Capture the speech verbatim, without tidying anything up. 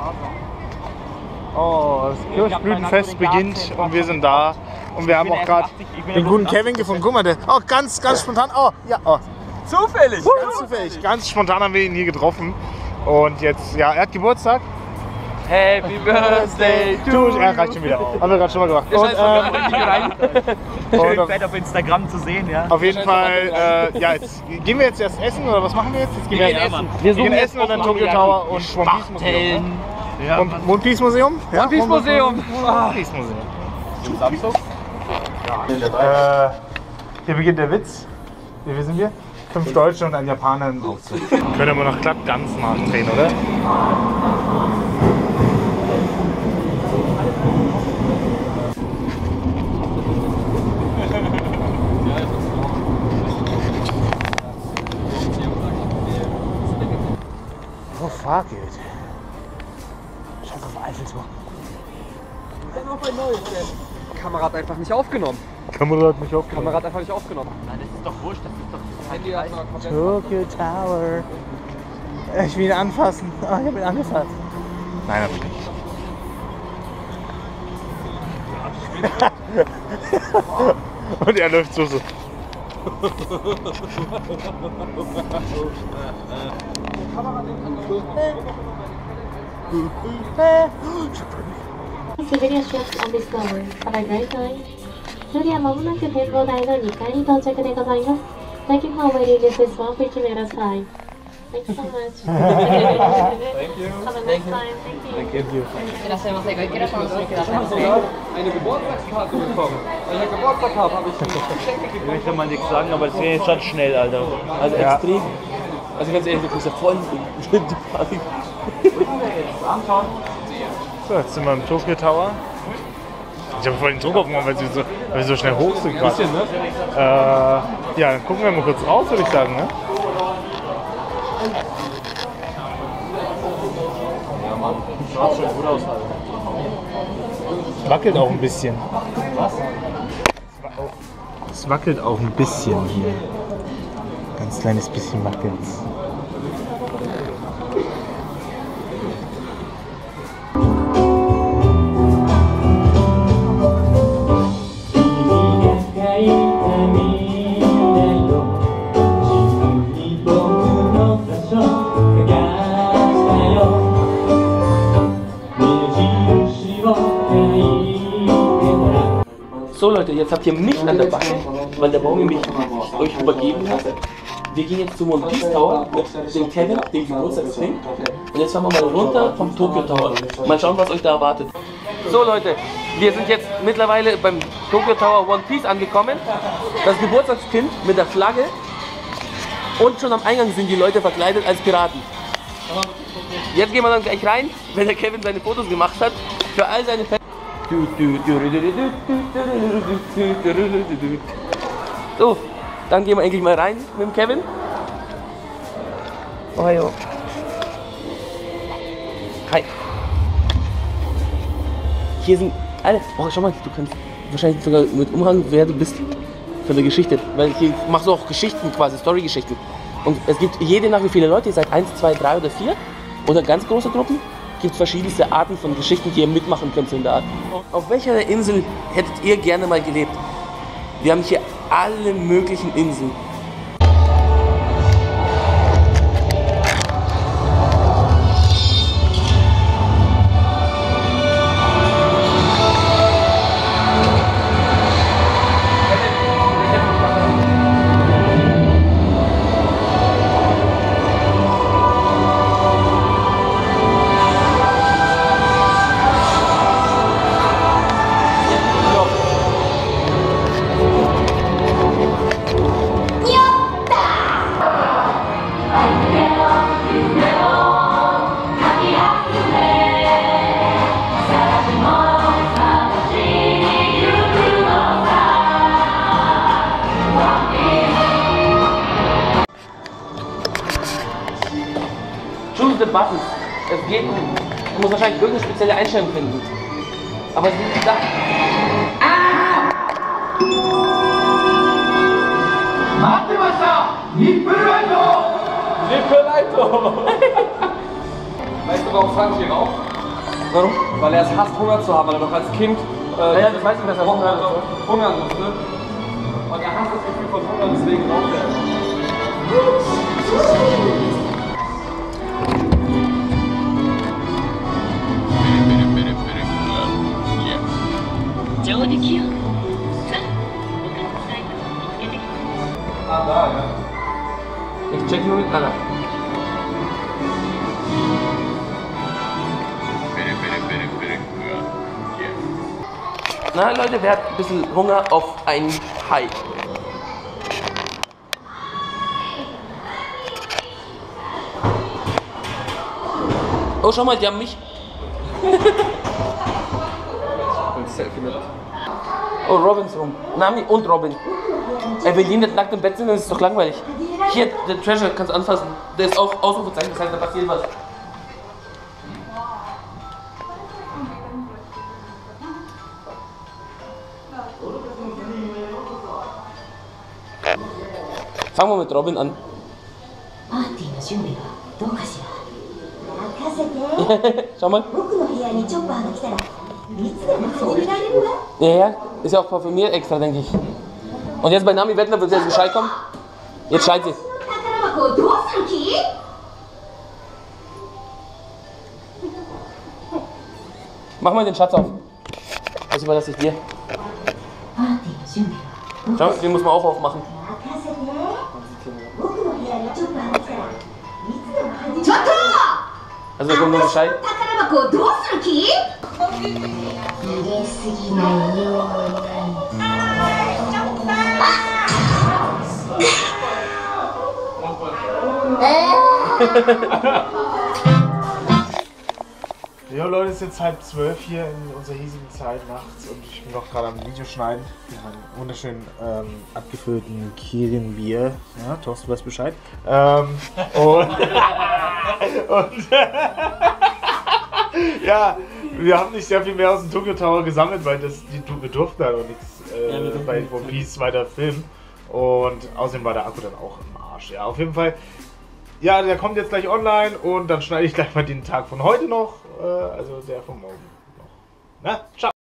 Oh, das Kirschblütenfest beginnt und wir sind da. Und wir haben auch gerade den guten Kevin gefunden. Guck mal, der, oh, ganz, ganz spontan. Oh, ja, oh. Zufällig! Ganz zufällig. Ganz spontan haben wir ihn hier getroffen. Und jetzt, ja, er hat Geburtstag. Happy Birthday to you! Er reicht schon wieder. Haben wir gerade schon mal gemacht. Und, ähm, Schön fett auf Instagram zu sehen, ja. Auf jeden Fall, äh, ja, jetzt gehen wir jetzt erst essen oder was machen wir jetzt? Jetzt gehen wir, wir jetzt essen. Wir, wir gehen essen und dann Tokyo Tower und One Piece Museum. Ja. Und One Piece Museum? Ja, One Piece Museum. One Piece Museum. Samstag? Ja. Äh, hier beginnt der Witz. Wie viel sind wir? Fünf Deutsche und ein Japaner im Aufzug. Können wir noch glatt ganz nachdrehen, oder? Oh fuck it. Scheiß auf Eiffelturm. Kamera hat einfach nicht aufgenommen. Kamera hat nicht aufgenommen. Kamera hat einfach nicht aufgenommen. Nein, das ist doch wurscht, das ist doch das Handy erstmal komplett. Tokyo Tower. Ich will ihn anfassen. Oh, ich hab ihn angefasst. Nein, hab ich nicht. Und er läuft so so. Souvenir shops on Discover. Have a great time. それではまもなく展望台のにかいに到着でございます。Thank you for waiting just this one picture at a time. Thank you so much. Thank you. Have a nice time. Thank you. Thank you. いらっしゃいませ。ごゆっくりお楽しみください。 Eine Geburtstagskarte bekommen. Weil ich Geburtstag habe, habe ich ein Geschenk gekriegt. Ich möchte mal nichts sagen, aber das wäre jetzt schon schnell, Alter. Also Ja. extrem. Also ganz ehrlich, du bist ja voll die Panik. So, jetzt sind wir im Tokyo Tower. Ich habe voll den Druck aufgemacht, weil sie so, weil wir so schnell hoch sind gerade. Bisschen, ne? Äh, ja, dann gucken wir mal kurz raus, würde ich sagen, ne? Ja, Mann. Schaut schon gut aus, Alter. Es wackelt auch ein bisschen. Was? Es wackelt auch ein bisschen hier. Ganz kleines bisschen wackelt's. So Leute, jetzt habt ihr mich an der Backe, weil der Baumi mich euch übergeben hat. Wir gehen jetzt zum One Piece Tower mit dem Kevin, dem Geburtstagskind. Und jetzt fahren wir mal runter vom Tokyo Tower. Mal schauen, was euch da erwartet. So Leute, wir sind jetzt mittlerweile beim Tokyo Tower One Piece angekommen. Das Geburtstagskind mit der Flagge. Und schon am Eingang sind die Leute verkleidet als Piraten. Jetzt gehen wir dann gleich rein, wenn der Kevin seine Fotos gemacht hat. Für all seine Fans. So, dann gehen wir eigentlich mal rein mit dem Kevin. Oh, jo. Hi. Hier sind alle. Oh, schau mal, du kannst wahrscheinlich sogar mit Umhang, wer du bist für eine Geschichte. Weil hier machst du auch Geschichten quasi, Story-Geschichten. Und es gibt jede nach wie viele Leute, ihr seid eins, zwei, drei oder vier. Oder ganz große Gruppen. Es gibt verschiedenste Arten von Geschichten, die ihr mitmachen könnt in der Art. Auf welcher Insel hättet ihr gerne mal gelebt? Wir haben hier alle möglichen Inseln. Choose the buttons. Es geht, du musst wahrscheinlich irgendeine spezielle Einstellung finden. Aber es liegt da. Ah! Mattemasa! Nippelleito! Nippelleito! Weißt du, warum fahren wir auch? Warum? Weil er es hasst, Hunger zu haben, weil er doch als Kind äh, Ja, das weiß ich, dass er Hunger hat. hungern musste. Und er hasst das Gefühl von Hunger, deswegen raucht er. 上出来よ。さあ、お金のサイト見つけてきた。 Ah, da, ja. Ich check nur mit Anna. Na Leute, wer hat ein bisschen Hunger auf ein Hai? Oh, schau mal, die haben mich. Ein Selfie mit. Oh, Robin ist rum. Nami und Robin. Er will ihn nicht nackt im Bett sind, das ist doch langweilig. Hier, der Treasure, kannst du anfassen. Der ist auch Ausrufezeichen, das heißt, da passiert was. Fangen wir mit Robin an. パーティーの準備はどうかしら。任せて。 Schau mal. 僕の部屋にチョッパーが来たらいつでも始められるわ。 Ja, ja, ist ja auch parfümiert extra, denke ich. Und jetzt bei Nami Wettler wird jetzt Bescheid kommen. Jetzt schreit sie. 宝箱をどうする気？ Mach mal den Schatz auf. Das überlasse ich dir. パーティーの準備はどうかし Schau, den muss man auch aufmachen. ら。任せて。僕の部屋にチョッパーが来たらいつでも始められる。ちょっと！ Also wir kommen nur Bescheid. 宝箱をどうする気？逃げすぎないように。 Ja Leute, es ist jetzt halb zwölf hier in unserer hiesigen Zeit nachts und ich bin noch gerade am Videoschneiden. Wir haben einen wunderschönen ähm, abgefüllten Kirin-Bier. Ja, Thorsten weiß Bescheid. Ähm, und und ja, wir haben nicht sehr viel mehr aus dem Tokyo Tower gesammelt, weil das, die, wir durften da noch nichts äh, ja, bei One Piece weiter filmen. Und außerdem war der Akku dann auch im Arsch. Ja, auf jeden Fall. Ja, der kommt jetzt gleich online und dann schneide ich gleich mal den Tag von heute noch, äh, also der von morgen noch. Na, ciao!